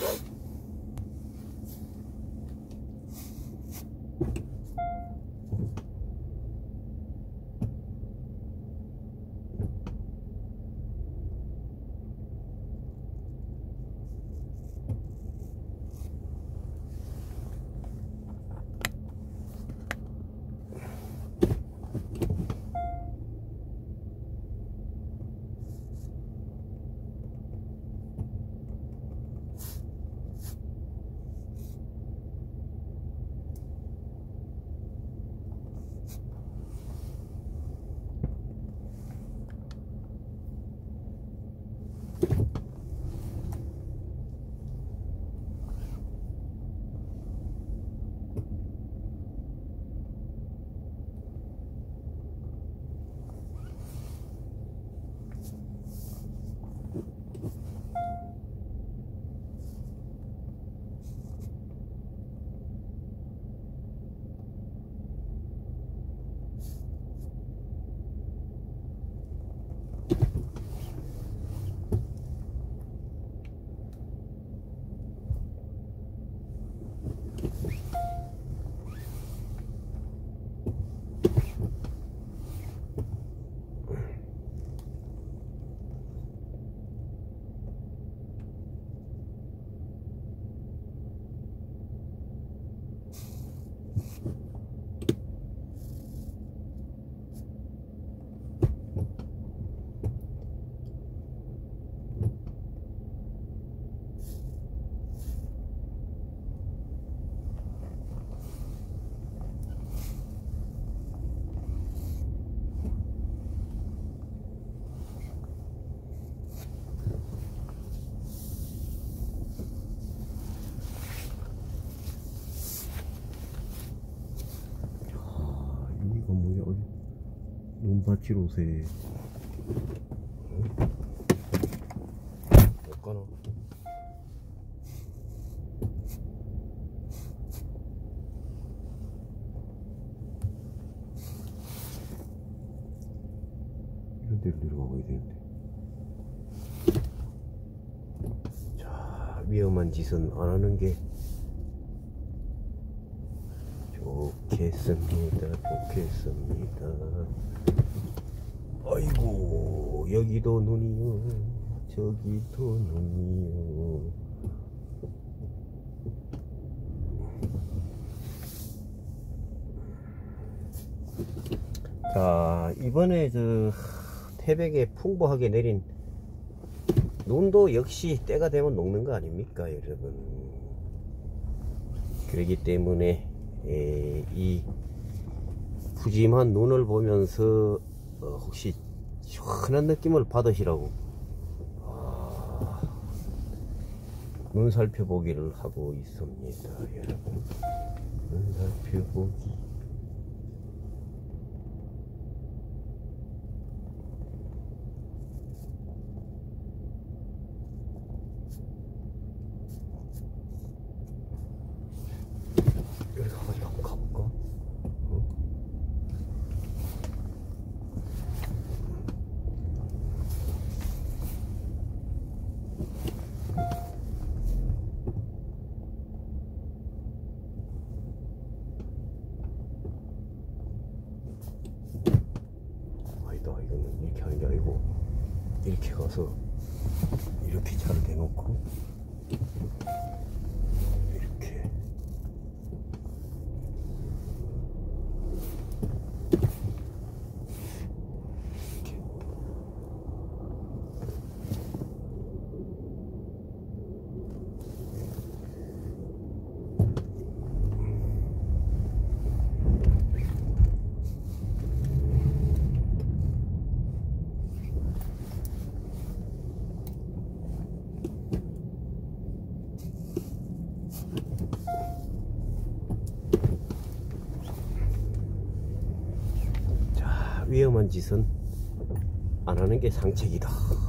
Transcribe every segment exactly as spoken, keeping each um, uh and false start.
눈밭질 옷에 못 가나? 이런 데로 내려가봐야 되는데. 자, 위험한 짓은 안 하는 게 좋겠습니다. 좋겠습니다. 아이고, 여기도 눈이요, 저기도 눈이요. 자, 이번에 저 태백에 풍부하게 내린 눈도 역시 때가 되면 녹는 거 아닙니까, 여러분? 그렇기 때문에 에, 이 푸짐한 눈을 보면서 어, 혹시 시원한 느낌을 받으시라고 아, 눈 살펴보기를 하고 있습니다, 여러분. 눈 살펴보기. 여기 가가지고 한번 가볼까? 어? 아니다, 이거는 이렇게 하는 게 아니고 이렇게 가서 이렇게 잘 대놓고 이렇게 위험한 짓은 안 하는 게 상책이다.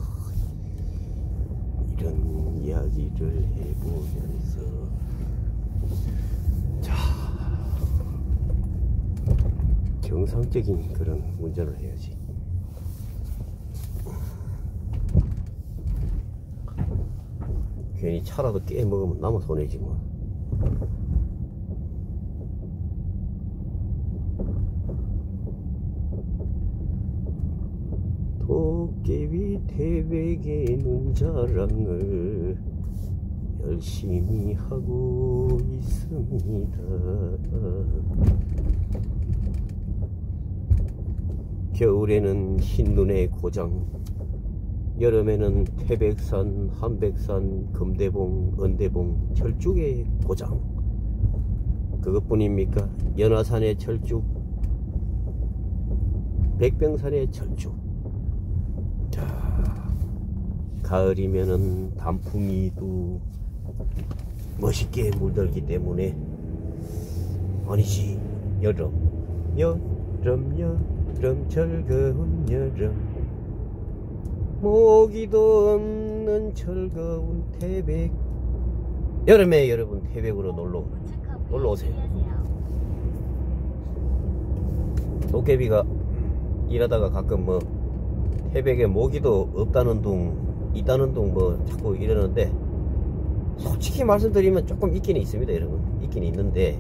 이런 이야기를 해보면서 자, 정상적인 그런 운전을 해야지. 괜히 차라도 깨 먹으면 나만 손해지 뭐. 도깨비 태백의 눈자랑을 열심히 하고 있습니다. 겨울에는 흰눈의 고장, 여름에는 태백산, 한백산, 금대봉, 은대봉, 철쭉의 고장. 그것뿐입니까? 연화산의 철쭉, 백병산의 철쭉. 자, 가을이면은 단풍이도 멋있게 물들기 때문에, 아니지, 여름, 여름, 여름, 즐거운 여름, 모기도 없는 즐거운 태백. 여름에 여러분 태백으로 놀러 놀러 오세요. 도깨비가 일하다가 가끔 뭐 태백에 모기도 없다는 둥 있다는 둥 뭐 자꾸 이러는데, 솔직히 말씀드리면 조금 있긴 있습니다 여러분. 있긴 있는데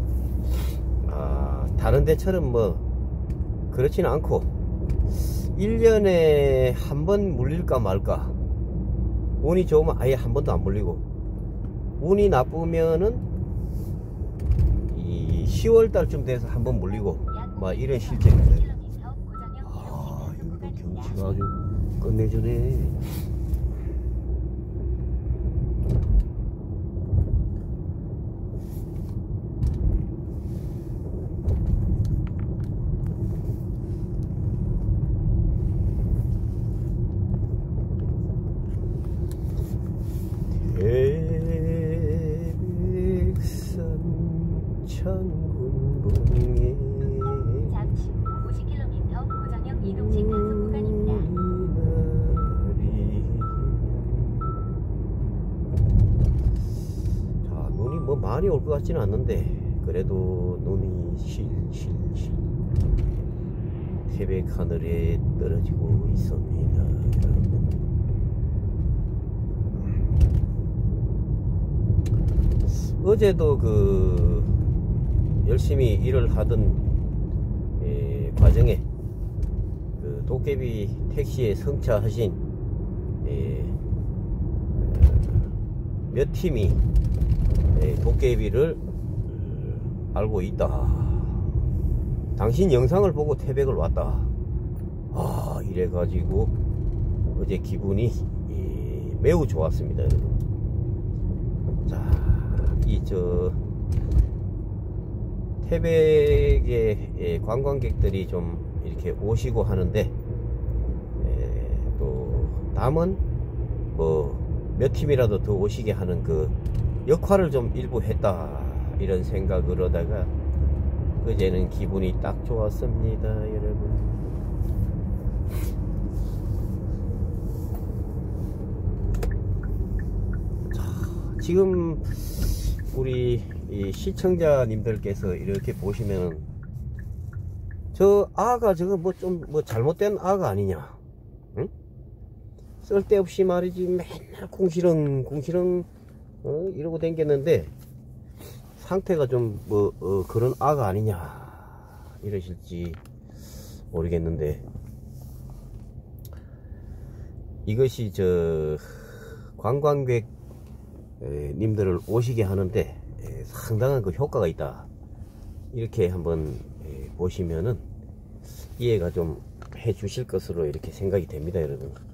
아, 다른 데처럼 뭐 그렇지는 않고, 일 년에 한 번 물릴까 말까. 운이 좋으면 아예 한 번도 안 물리고, 운이 나쁘면은 이 시월 달쯤 돼서 한 번 물리고 막 이런 실정입니다. 아, 여기도 경치가 아주 끝내주네. 태백산 천군봉에 잠시 후 오십 킬로미터 고정형 이동식 단속 구간입니다. 자, 눈이 뭐 많이 올 것 같지는 않는데 그래도 눈이 실실실 태백 하늘에 떨어지고 있습니다. 어제도 그 열심히 일을 하던 에, 과정에 그 도깨비 택시에 승차하신 에, 몇 팀이 에, 도깨비를 알고 있다. 당신 영상을 보고 태백을 왔다. 아, 이래가지고 어제 기분이 에, 매우 좋았습니다 여러분. 자, 이 저 태백에 관광객들이 좀 이렇게 오시고 하는데, 에, 또 남은 뭐 몇 팀이라도 더 오시게 하는 그 역할을 좀 일부 했다, 이런 생각으로다가 어제는 기분이 딱 좋았습니다 여러분. 자, 지금 우리 이 시청자님들께서 이렇게 보시면 저 아가 저거 뭐 좀 뭐 잘못된 아가 아니냐, 응? 쓸데없이 말이지 맨날 궁시렁 궁시렁 어? 이러고 댕겼는데 상태가 좀 뭐 어, 그런 아가 아니냐 이러실지 모르겠는데, 이것이 저 관광객 에, 님들을 오시게 하는데 에, 상당한 그 효과가 있다, 이렇게 한번 에, 보시면은 이해가 좀 해 주실 것으로 이렇게 생각이 됩니다 여러분.